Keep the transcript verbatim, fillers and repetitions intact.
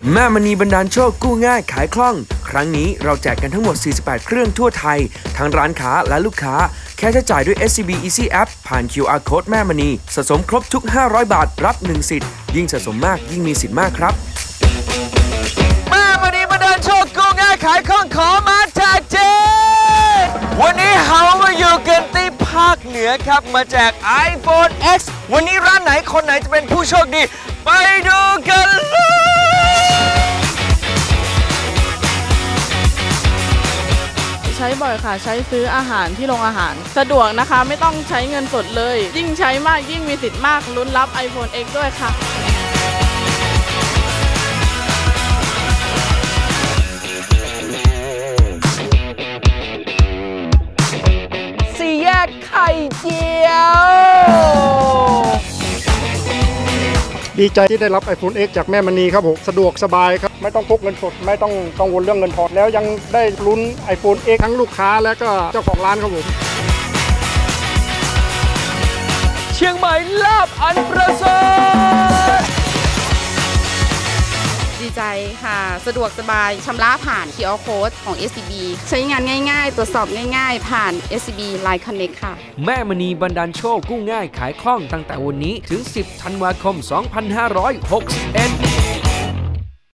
แม่มณีบันดาลโชคกู้ง่ายขายคล่องครั้งนี้เราแจกกันทั้งหมดสี่สิบแปดเครื่องทั่วไทยทั้งร้านค้าและลูกค้าแค่จะจ่ายด้วย เอส ซี บี Easy App ผ่าน คิว อาร์ Code แม่มณีสะสมครบทุกห้าร้อยบาทรับหนึ่งสิทธิ์ยิ่งสะสมมากยิ่งมีสิทธิ์มากครับแม่มณีบันดาลโชคกู้ง่ายขายคล่องขอมาแจกเจวันนี้เฮามาอยู่กันที่ภาคเหนือครับมาแจก iPhone เอ็กซ์ วันนี้ร้านไหนคนไหนจะเป็นผู้โชคดีไปดูกันเลยใช้บ่อยค่ะใช้ซื้ออาหารที่โรงอาหารสะดวกนะคะไม่ต้องใช้เงินสดเลยยิ่งใช้มากยิ่งมีสิทธิ์มากลุ้นรับ iPhone เอ็กซ์ ด้วยค่ะสี่แยกไข่เจียวดีใจที่ได้รับ iPhone เอ็กซ์ จากแม่มณีครับผมสะดวกสบายครับไม่ต้องพกเงินสดไม่ต้องกังวลเรื่องเงินทอนแล้วยังได้ลุ้น iPhone เอ็กซ์ ทั้งลูกค้าและก็เจ้าของร้านครับผมเชียงใหม่ลาบอันประเสริฐดีใจค่ะสะดวกสบายชำระผ่าน คิว อาร์ Code ของ เอส ซี บี ใช้งานง่ายๆตรวจสอบง่ายๆผ่าน เอส ซี บี ไลน์ Connect ค่ะแม่มณีบันดาลโชคกู้ง่ายขายคล่องตั้งแต่วันนี้ถึงสิบธันวาคมสองพันห้าร้อยหกสิบเอ็ด